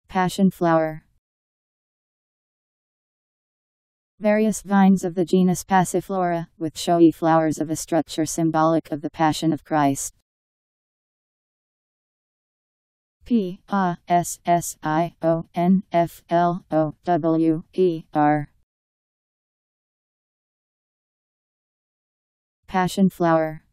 Passion flower. Various vines of the genus Passiflora, with showy flowers of a structure symbolic of the Passion of Christ. Passionflower. Passion flower.